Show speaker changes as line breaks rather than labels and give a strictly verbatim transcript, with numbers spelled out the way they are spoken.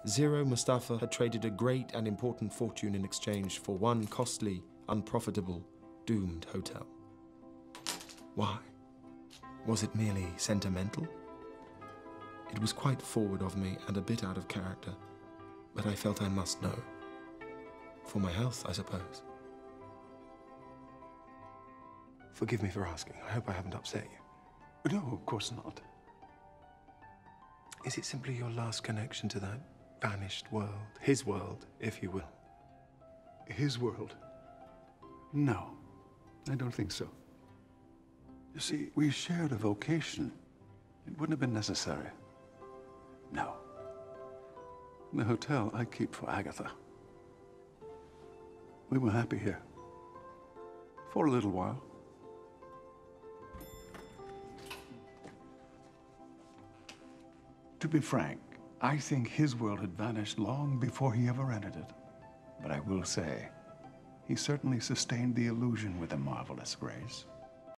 Zero Mustafa had traded a great and important fortune in exchange for one costly, unprofitable, doomed hotel. Why? Was it merely sentimental? It was quite forward of me and a bit out of character, but I felt I must know. For my health, I suppose. Forgive me for asking. I hope I haven't upset you.
No, of course not.
Is it simply your last connection to that vanished world? His world, if you will.
His world? No, I don't think so. You see, we shared a vocation. It wouldn't have been necessary. No. The hotel I keep for Agatha. We were happy here. For a little while. To be frank, I think his world had vanished long before he ever entered it. But I will say, he certainly sustained the illusion with a marvelous grace.